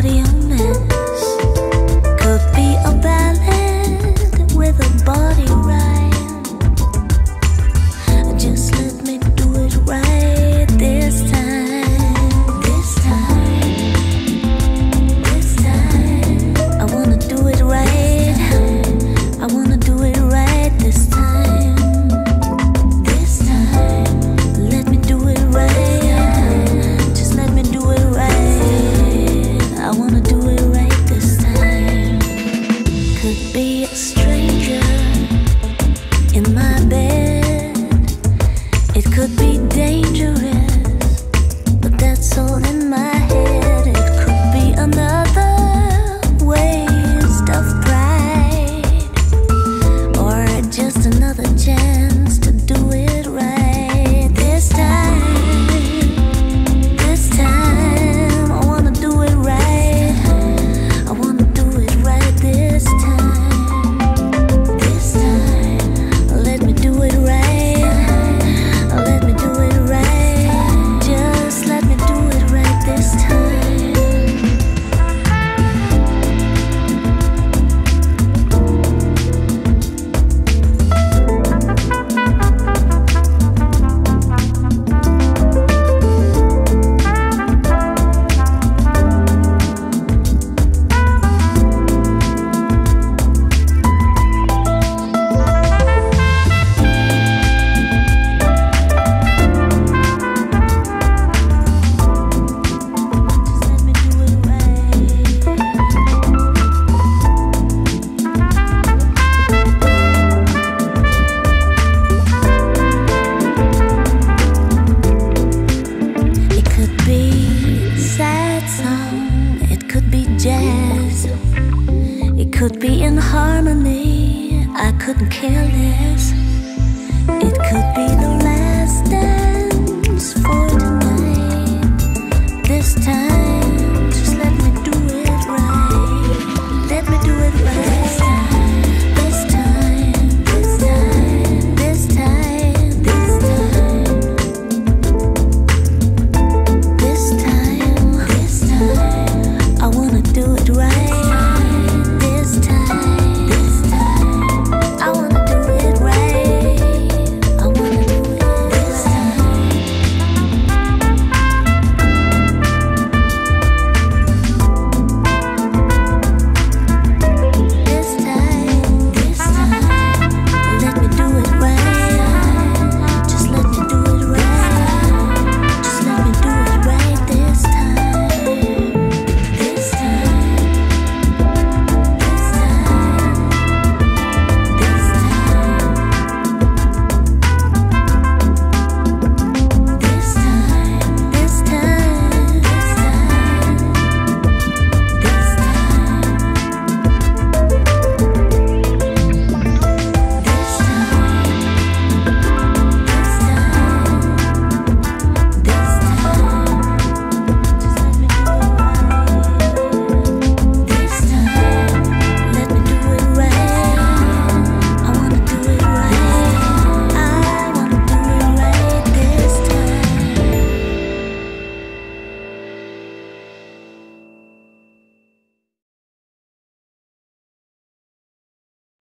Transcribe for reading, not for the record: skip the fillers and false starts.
body a mess. Could be a ballad with a body rhyme. Just let me do it right this time. This time. This time. I wanna do it right. I wanna do it right this time. This time. Let me do it right. Just let me do it right. I wanna do it right this time. Could be a stranger in my bed. It could be dangerous, but that's all in my head. It could be another waste of pride, or just another chance to do it right this time. This time, I wanna do it right. I wanna do it right this time. This time, let me do it right. Let me do it right. Just let me do it right this time. It could be sad song, it could be jazz, it could be in harmony. I couldn't care less. It could be the last